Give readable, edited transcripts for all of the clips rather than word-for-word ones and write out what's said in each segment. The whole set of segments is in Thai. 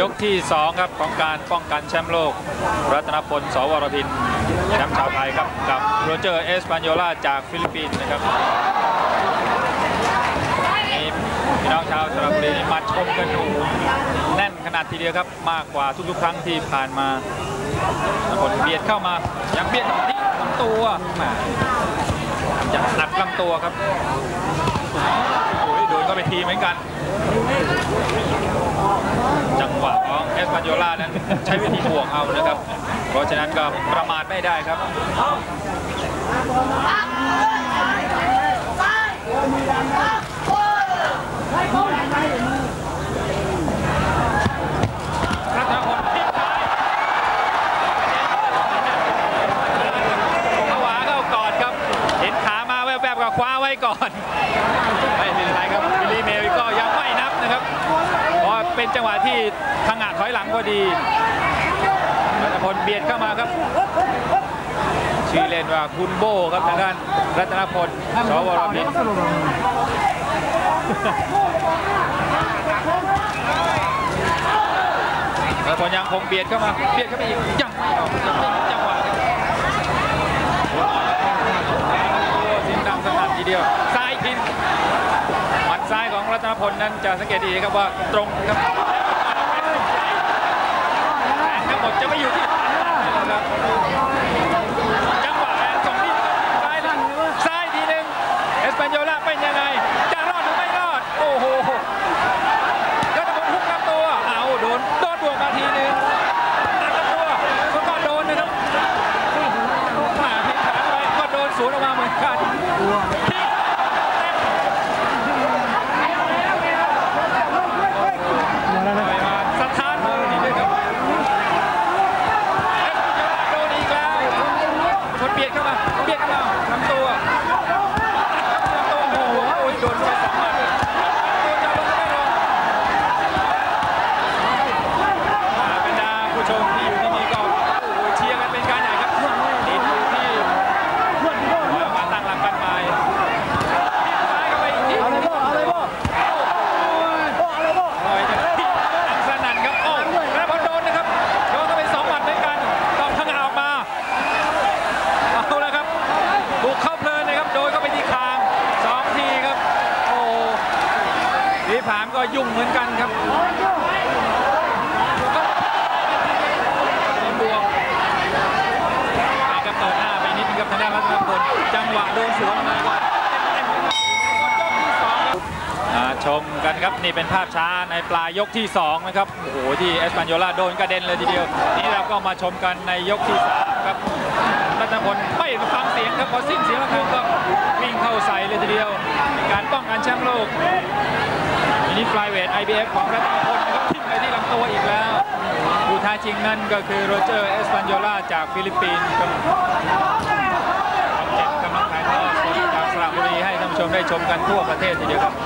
กที่2ครับของการป้องกันแชมป์โลกรัตนพล สวรพินแชมป์ชาวไทยครับกับโรเจอร์ เอสปานโยล่าจากฟิลิปปินส์นะครับพี่น้องชาวสระบุรีมาชมกันอยู่แน่นขนาดทีเดียวครับมากกว่าทุกๆครั้งที่ผ่านมาคนเบียดเข้ามายังเบียดที่ลำตัวจะอัดลำตัวครับโอ้ยโดนก็ไปทีเหมือนกันจังหวะของเอสปานโยล่านั้นใช้วิธีบวกเอานะครับเพราะฉะนั้นก็ประมาทไม่ได้ครับคว้าไว้ก่อนไม่เป็นไรครับวิลลี่เมลก็ยังไม่นับนะครับเพราะเป็นจังหวะที่ทางหะถอยหลังพอดีรัตนพลเบียดเข้ามาครับชื่อเล่นว่าคุณโบครับทางด้านรัตนพล สวรพินรัตนพลยังคงเบียดเข้ามาอีกยังไม่ออกยังไม่จังหวะสนั่นทีเดียวซ้ายทิ้งหมัดซ้ายของรัตนพลนั้นจะสังเกตดีครับว่าตรงครับแรงทั้งหมดจะไม่อยู่ที่จังหวะแรงส่งที่ซ้ายทีหนึ่งเอสปานโยล่าเป็นยังไงจะรอดหรือไม่รอดโอ้โหรัตนพลฮุกลำตัวเอาโดนบวกมาทีหนึ่งตัดลำตัวก็โดนนะครับมาทิ้งขาไปก็โดนสวนออกมาเหมือนกันสถานนี่เลยครับโดนอีกแล้วคนเบียดเข้ามาทำตัวโอ้โหโดนไป2 หมัดตัวจะลงไม่ลงบรรดาผู้ชมที่อยู่ที่นี่ก็เชียร์กันเป็นการใหญ่ครับทีมที่มาตั้งหลักกันใหม่ซ้ายเข้าไปอีกทีสนั่นครับโอ้แล้วพอโดนนะครับโดนเข้าไป2 หมัดด้วยกันต้องพังออกมาเอาละครับบุกเข้าเพลินนะครับโดนเข้าไปที่คาง2 ทีครับโอ้พี่ผามก็ยุ่งเหมือนกันครับบวกก็เปิดหน้าไปนิดนึงครับทางด้านรัตนพลจังหวะโดนสวนมาก่อนชมกันครับนี่เป็นภาพช้าในปลายยกที่2นะครับโอ้โหที่เอสปานโยล่าโดนกระเด็นเลยทีเดียวนี่เราก็มาชมกันในยกที่3ครับรัตนพลไม่ฟังเสียงครับพอสิ้นเสียงแล้วก็วิ่งเข้าใส่เลยทีเดียวการป้องกันแชมป์โลกมินิฟลายเวท IBF ของรัตนพลนะครับทิ้งไปที่ลำตัวอีกแล้วผู้ท้าชิงนั่นก็คือโรเจอร์ เอสปานโยล่าจากฟิลิปปินส์ครับกำลังถ่ายทอดสดจากสระบุรีให้ท่านผู้ชมได้ชมกันทั่วประเทศทีเดียวครับ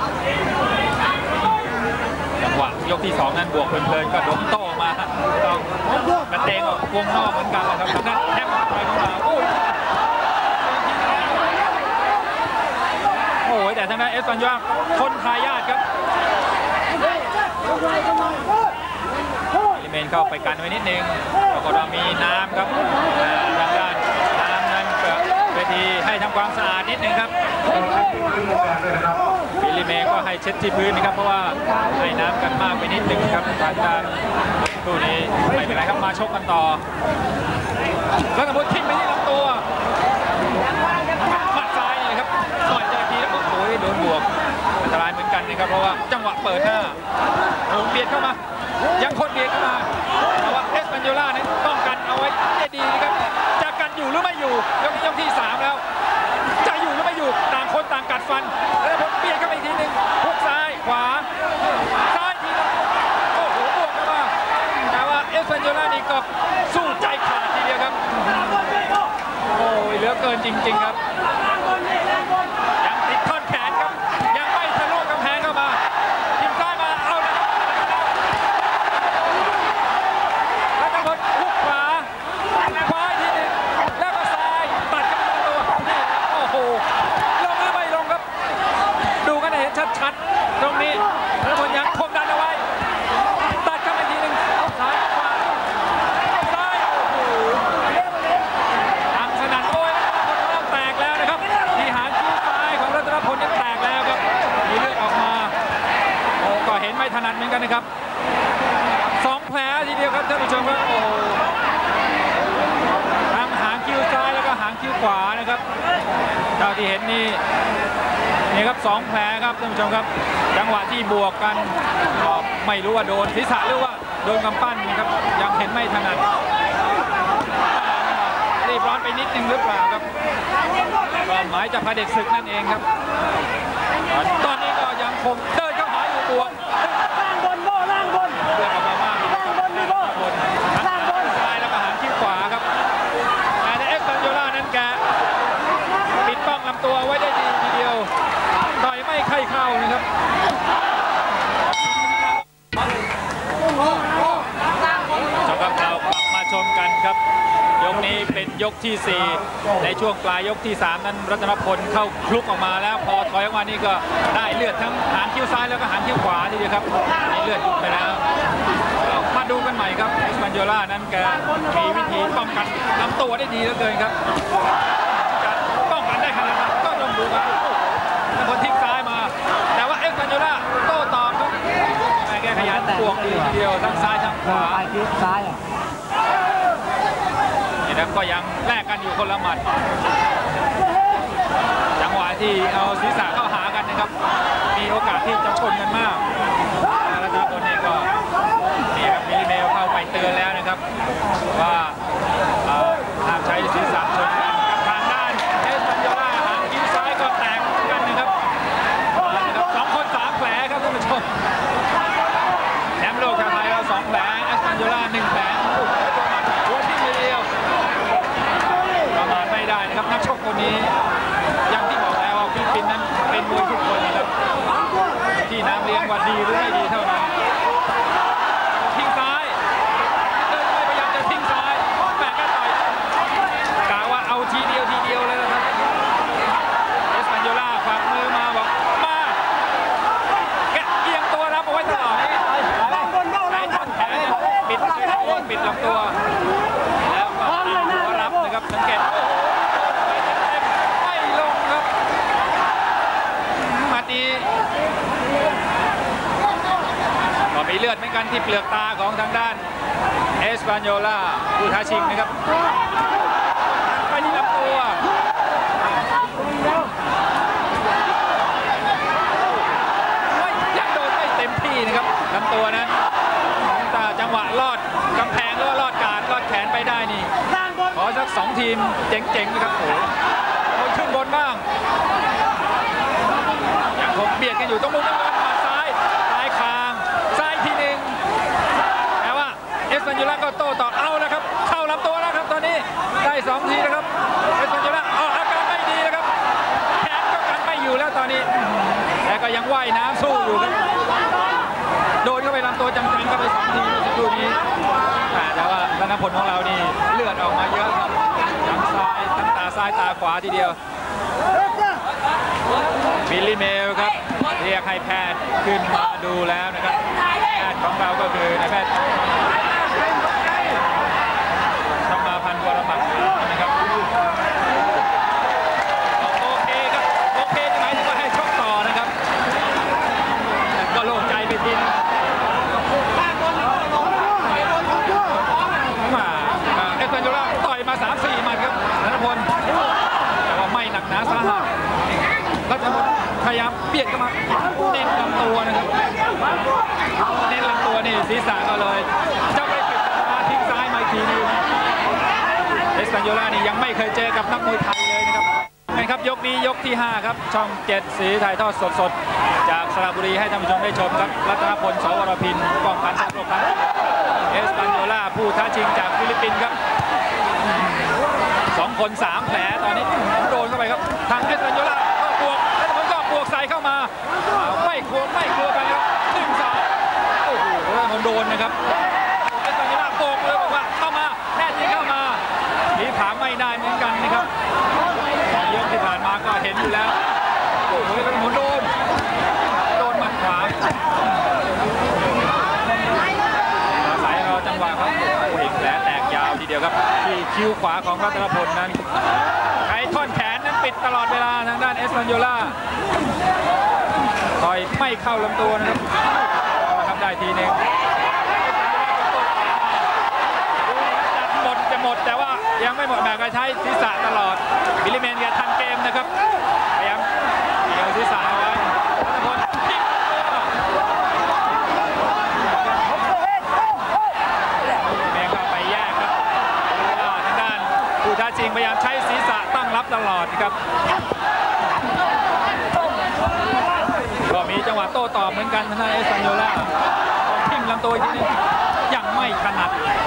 จังหวะยกที่2นั้นบวกเพลินๆก็โดนโต้มากระเตงออกวงนอกเหมือนกันนะครับทางด้านแทบไปเข้ามาโอ้ยแต่ทางด้านเอสปานโยล่าคนทายาทครับลิเมนเข้าไปกันไว้นิดนึงแล้วก็เรามีน้ำครับทางด้านน้ำนั้นเวทีให้ทำความสะอาดนิดนึงครับฟิลิเมก็ให้เช็ดที่พื้นนะครับเพราะว่าให้น้ำกันมากไปนิดนึงครับทางด้านคู่นี้ไม่เป็นไรครับมาชกกันต่อแล้วก็พุททิ้งไปที่ลำตัวหมัดซ้ายนี่ครับต่อยเจอทีแล้วโอ้ยโดนบวกอันตรายเหมือนกันนะครับเพราะว่าจังหวะเปิดหน้าโดนเบียดเข้ามายังคนเบียดเข้ามาแต่ว่าเอสปานโยล่านั้นป้องกันเอาไว้ได้ดีนะครับจะกันอยู่หรือไม่อยู่ยกที่3แล้วจะอยู่หรือไม่อยู่ต่างคนต่างกัดฟันแล้วผมเบียดเข้าไปอีกทีหนึ่งฮุกซ้ายขวาซ้ายทีนึงโอ้โหบวกเข้ามาแต่ว่าเอสปานโยล่านี่ก็สู้ใจขาดทีเดียวครับโอ้ยเหลือเกินจริงๆครับยังติดท่อนแขนครับยังไม่ทะลุกำแพงเข้ามาทิมซ้ายมาเอาแล้วรัตนพลฮุกขวาทีนึงแล้วก็ซ้ายตัดกันตัวนี่โอ้โหลงหรือไม่ลงครับดูกันให้เห็นชัดๆตรงนี้รัตนพลยังคงดันเอาไว้ตัดกันอีกทีนึงท่านผู้ชมครับโอ้ทั้งหางคิ้วซ้ายแล้วก็หางคิ้วขวานะครับเท่าที่เห็นนี่ครับ2 แผลครับท่านผู้ชมครับจังหวะที่บวกกันไม่รู้ว่าโดนศีรษะหรือว่าโดนกำปั้นนะครับยังเห็นไม่ถนัดรีบร้อนไปนิดนึงหรือเปล่าครับก็หมายจะพาเด็กศึกนั่นเองครับตอนนี้ก็ยังคงเดินเข้าหาอยู่บวกล่างบนโบ้ล่างบนเดินออกมามากล่างบนมีโบ้ล่างบนซ้ายแล้วก็หางคิ้วขวาครับแต่เอ็กซันโยล่านั้นแกปิดป้องลำตัวไว้ได้ดีทีเดียวต่อยไม่ค่อยเข้านะครับเรากลับมาชมกันครับยกนี้เป็นยกที่ 4ในช่วงปลายยกที่ 3นั้นรัตนพลเข้าคลุกออกมาแล้วพอถอยออกมานี่ก็ได้เลือดทั้งหางคิ้วซ้ายแล้วก็หางคิ้วขวาทีเดียวครับนี่เลือดหยุดไปแล้วมาดูกันใหม่ครับเอสปันโยล่านั้นแกมีวิธีป้องกันลำตัวได้ดีเหลือเกินครับจะป้องกันได้ขนาดนั้นก็ต้องดูครับคนทิ้งซ้ายมาแต่ว่าเอสปันโยล่าโต้ตอบครับแกขยันบวกดีทีเดียวทั้งซ้ายทั้งขวาซ้ายนี่นะก็ยังแลกกันอยู่คนละหมัดจังหวะที่เอาศีรษะเข้าหากันนะครับมีโอกาสที่จะชนกันมากแล้วนะคนนี้ก็นี่ครับมีเมลเข้าไปเตือนแล้วนะครับว่าห้ามใช้ศีรษะชนกันทางด้านเอสปันโยล่าหางคิ้วซ้ายก็แตกกันนะครับ2 คน 3 แผลครับท่านผู้ชมแชมป์โลกชาวไทยเรา2 แผลเอสปันโยล่า1 แผลครับนักชกคนนี้อย่างที่บอกแล้วว่าฟิลิปปินส์นั้นเป็นมวยทุกคนนะครับที่น้ำเลี้ยงว่าดีหรือไม่ดีเท่านั้นทิ้งซ้ายเดินไปพยายามจะทิ้งซ้ายแปะก็ต่อยกะว่าเอาทีเดียวเลยนะครับเอสปันโยล่าฝากมือมาบอกมาแกเอียงตัวรับเอาไว้ตลอดนี่ไอ้ท่อนแขนปิดลำตัวแล้วก็หัวรับนะครับสังเกตก็มีเลือดเหมือนกันที่เปลือกตาของทางด้านเอสปันโยล่าผู้ท้าชิงนะครับไปที่ลำตัวยังโดนไม่เต็มที่นะครับลำตัวนั้นแต่จังหวะลอดกำแพงหรือว่าลอดการลอดแขนไปได้นี่ขอสัก2 ทีมเจ๋งๆนะครับโอ้ยขึ้นบนบ้างยังคงเบียดกันอยู่ตรงมุมนั้นมาซ้ายคางซ้ายทีหนึ่งแต่ว่าเอสปันโยล่าก็โต้ต่อเอาแล้วครับเข้าลำตัวแล้วครับตอนนี้ได้2 ทีนะครับเอสปันโยล่าอาการไม่ดีนะครับแขนก็กันไม่อยู่แล้วตอนนี้แต่ก็ยังว่ายน้ำสู้อยู่ครับโดนเข้าไปลำตัวจังๆก็ไป2 ทีเมื่อสักครู่นี้แต่ว่าธนพลของเรานี่เลือดออกมาเยอะครับทั้งซ้ายทั้งตาซ้ายตาขวาทีเดียวบิลลี่เมลครับเรียกให้แพทย์ขึ้นมาดูแล้วนะครับแพทย์ของเราก็คือนายแพทย์ธรรมาพันธ์วรบัตรนะครับโอเคครับโอเคหมายถึงว่าให้ชกต่อนะครับก็โล่งใจไปทีนึงเอสปันโยล่าต่อยมา 3-4 หมัดครับธนพลแต่ว่าไม่หนักหนาสาหัสรัตนพลพยายามเบียดเข้ามาเน้นลำตัวนะครับเน้นลำตัวนี่ศีรษะก็เลยจะไปปิดมาทิ้งซ้ายมาอีกทีนึงเอสปันโยล่านี่ยังไม่เคยเจอกับนักมวยไทยเลยนะครับครับยกนี้ยกที่ 5 ครับช่อง 7 สีถ่ายทอดสดจากสระบุรีให้ท่านผู้ชมได้ชมครับรัตนพล สวรพินป้องกันแชมป์โลกครั้งที่เอสปันโยล่าผู้ท้าชิงจากฟิลิปปินส์ครับ2 คน 3 แผลตอนนี้โดนเข้าไปครับทางเอสปันโยล่าก็บวกแล้วมันก็บวกใส่เข้ามาไม่กลัวกันครับ1-2โอ้โหมันโดนนะครับเอสปันโยล่าโบกเลยบอกว่าเข้ามาแน่จริงเข้ามาหนีผาไม่ได้เหมือนกันนะครับยกที่ผ่านมาก็เห็นอยู่แล้วโอ้โหมันโดนหมัดขวาสายรอจังหวะครับโอ้โหแผลแตกยาวทีเดียวครับที่คิ้วขวาของรัตนพลนั้นใช้ท่อนแขนนั้นปิดตลอดเวลาทางด้านเอสปันโยล่าต่อยไม่เข้าลำตัวนะครับได้ทีนึงไม่หมดแม็กก็ใช้ศีรษะตลอดบิลลี่แมนแกทันเกมนะครับพยายามเกี่ยวศีรษะเอาไว้รัตพลทิ้งแม่เข้าไปแยกครับทางด้านผู้ท้าชิงพยายามใช้ศีรษะตั้งรับตลอดครับก็มีจังหวะโต้ตอบเหมือนกันทางด้านเอสปานโยล่าทิ้งลำตัวอีกทีนึงยังไม่ถนัด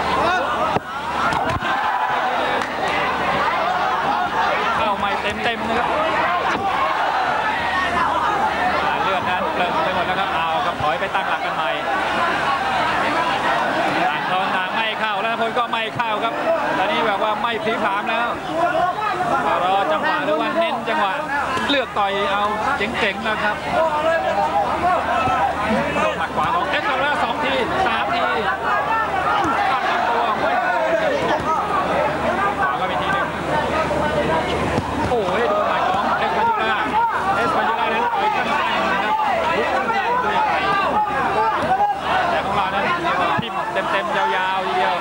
เข้าไม่เต็มนะครับเลือดนั้นเปลืองไปหมดแล้วครับเอาครับถอยไปตั้งหลักกันใหม่ต่างคนต่างไม่เข้าแล้วพลก็ไม่เข้าครับตอนนี้แบบว่าไม่พลีผลามแล้วรอจังหวะหรือว่าเน้นจังหวะเลือกต่อยเอาเจ๋งๆนะครับโดนหมัดขวาของเอสปานโยล่า2 ที 3 ทีตัดลำตัวไม่ขวาก็มีทีหนึ่งโอ้ยโดนหมัดของเอสปานโยล่านั้นต่อยกันได้นะครับลุกขึ้นได้ตัวใหญ่แต่ของเรานั้นทิ่มเต็มๆยาวๆทีเดียว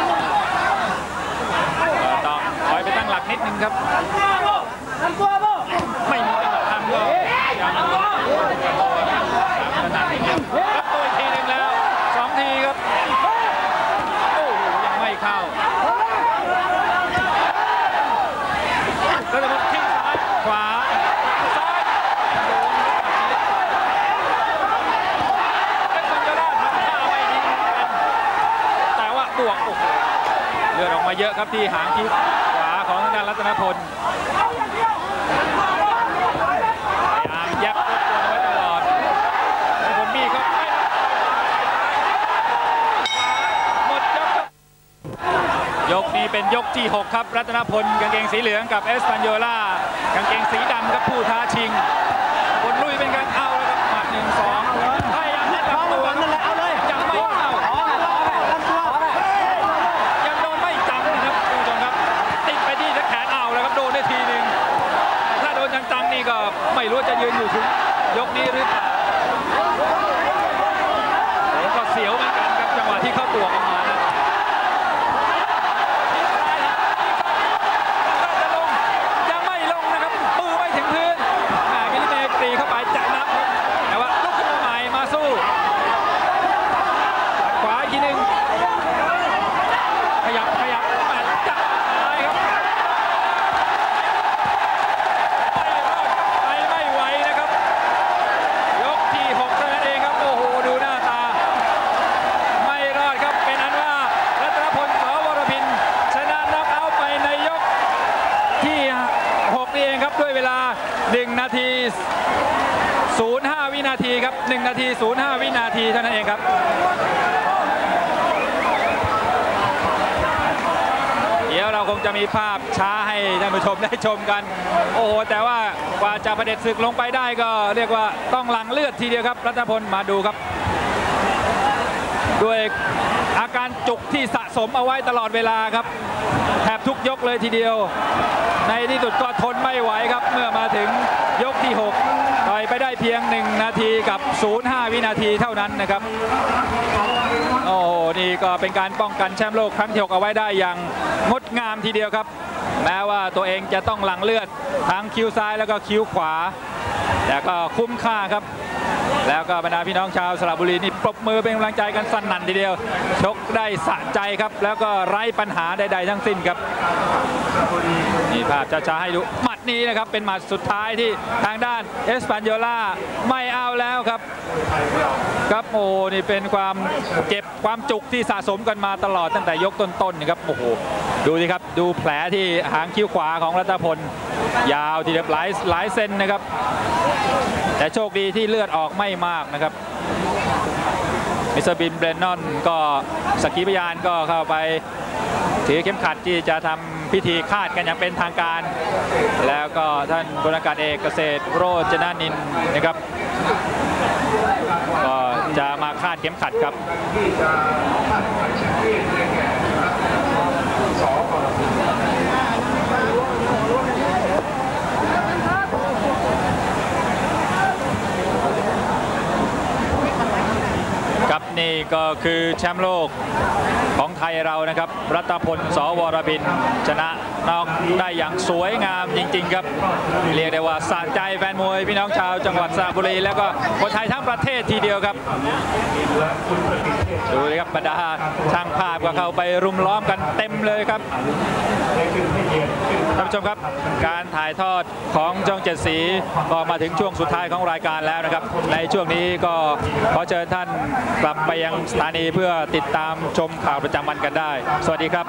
ต้องถอยไปตั้งหลักนิดนึงครับไม่มีจังหวะทำก็ยังขนาดนี้ครับรับตัวอีกทีหนึ่งแล้ว2 ทีครับโอ้โหยังไม่เข้าแล้วจะทิ้งซ้ายขวาซ้ายโดนเอสปานโยล่าทำท่าไม่ดีแต่ว่าบวกโอ้โหเลือดออกมาเยอะครับที่หางคิ้วขวาของทางด้านรัตนพลยับตัวไว้ตลอดในผลมีเขาหมดยกครับยกนี้เป็นยกที่6ครับรัตนพลกางเกงสีเหลืองกับเอสปานโยล่ากางเกงสีดำครับผู้ท้าชิงผลลุยเป็นการเอาแล้วครับหมัด1 2พยายามจะตัดตัวเอาเลยยังไม่เข้ายังโดนไม่จังนะครับคุณผู้ชมครับติดไปที่แขนเอาแล้วครับโดนได้ทีหนึ่งถ้าโดนจังๆนี่ก็ไม่รู้จะยืนอยู่ถึงยกนี้หรือเปล่าผมก็เสียวเหมือนกันครับจังหวะที่เข้าบวกออกมานะจะลงยังไม่ลงนะครับมือไม่ถึงพื้นบิลลี่แมนตีเข้าไปจะนับแต่ว่าลุกขึ้นมาใหม่มาสู้ขวาอีกทีหนึ่งขยับจับซ้ายครับไม่ไหวนะครับยกที่6เท่านั้นเองครับโอ้โหดูหน้าตาไม่รอดครับเป็นอันว่ารัตนพล ส.วรพินชนะน็อกเอาท์ไปในยกที่6นี่เองครับด้วยเวลา1 นาที 05 วินาทีครับ1 นาที 05 วินาทีเท่านั้นเองครับเดี๋ยวเราคงจะมีภาพช้าให้ท่านผู้ชมได้ชมกันโอ้โหแต่ว่ากว่าจะเผด็จศึกลงไปได้ก็เรียกว่าต้องหลั่งเลือดทีเดียวครับรัตนพลมาดูครับด้วยอาการจุกที่สะสมเอาไว้ตลอดเวลาครับแทบทุกยกเลยทีเดียวในที่สุดก็ทนไม่ไหวครับเมื่อมาถึงยกที่6ต่อยไปได้เพียง1 นาทีกับ 05 วินาทีเท่านั้นนะครับโอ้นี่ก็เป็นการป้องกันแชมป์โลกครั้งที่6เอาไว้ได้อย่างงดงามทีเดียวครับแม้ว่าตัวเองจะต้องหลั่งเลือดทั้งคิ้วซ้ายแล้วก็คิ้วขวาแต่ก็คุ้มค่าครับแล้วก็บรรดาพี่น้องชาวสระบุรีนี่ปรบมือเป็นกำลังใจกันสนั่นทีเดียวชกได้สะใจครับแล้วก็ไร้ปัญหาใดๆทั้งสิ้นครับนี่ภาพช้าๆให้ดูหมัดนี้นะครับเป็นหมัดสุดท้ายที่ทางด้านเอสปานโยล่าไม่เอาแล้วครับครับโอ้นี่เป็นความเจ็บความจุกที่สะสมกันมาตลอดตั้งแต่ยกต้นๆนี่ครับโอ้โหดูสิครับดูแผลที่หางคิ้วขวาของรัตนพลยาวทีเดียวหลายเซนนะครับแต่โชคดีที่เลือดออกไม่มากนะครับมิสเตอร์บินเบรนนอนก็สักขีพยานก็เข้าไปถือเข็มขัดที่จะทำพิธีคาดกันอย่างเป็นทางการแล้วก็ท่านพลอากาศเอกเกษตรโรจนานินนะครับก็จะมาคาดเข็มขัดครับครับนี่ก็คือแชมป์โลกของไทยเรานะครับรัตพล สวรพินชนะน็อกได้อย่างสวยงามจริงๆครับเรียกได้ว่าสะใจแฟนมวยพี่น้องชาวจังหวัดสระบุรีแล้วก็คนไทยทั้งประเทศทีเดียวครับดูเลยครับบรรดาช่างภาพก็เข้าไปรุมล้อมกันเต็มเลยครับท่านผู้ชมครับการถ่ายทอดของช่องเจ็ดสีก็มาถึงช่วงสุดท้ายของรายการแล้วนะครับในช่วงนี้ก็ขอเชิญท่านกลับไปยังสถานีเพื่อติดตามชมข่าวประจำวันกันได้สวัสดีครับ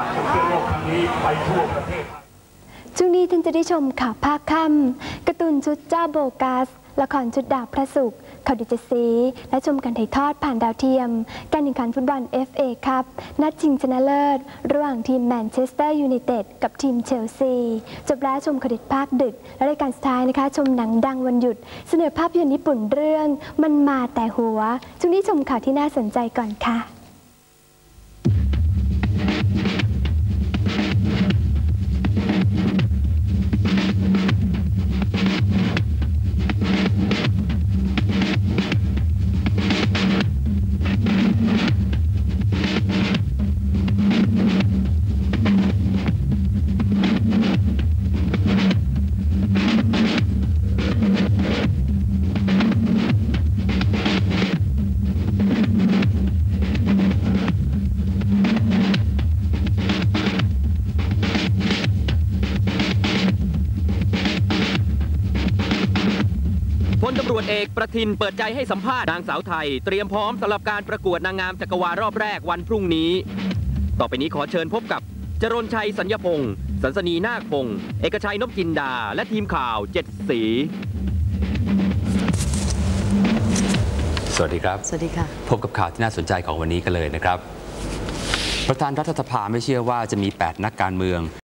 ช่วงนี้ท่านจะได้ชมข่าวภาคค่ำการ์ตูนชุดเจ้าโบกัสละครชุดดาบพระศุกร์ข่าวดิจิซีและชมการถ่ายทอดผ่านดาวเทียมการแข่งขันฟุตบอล FA คัพนัดชิงชนะเลิศระหว่างทีมแมนเชสเตอร์ยูไนเต็ดกับทีมเชลซีจบแล้วชมข่าวดิจิภาคดึกและรายการสุดท้ายนะคะชมหนังดังวันหยุดเสนอภาพยนตร์ญี่ปุ่นเรื่องมันมาแต่หัวช่วงนี้ชมข่าวที่น่าสนใจก่อนค่ะพลตำรวจเอกประทินเปิดใจให้สัมภาษณ์นางสาวไทยเตรียมพร้อมสำหรับการประกวดนางงามจักรวาลรอบแรกวันพรุ่งนี้ต่อไปนี้ขอเชิญพบกับจรณชัยสัญญพงศ์สันสนีนาคพงศ์เอกชัยนพจินดาและทีมข่าวเจ็ดสีสวัสดีครับสวัสดีค่ะพบกับข่าวที่น่าสนใจของวันนี้กันเลยนะครับประธานรัฐสภาไม่เชื่อว่าจะมี8นักการเมือง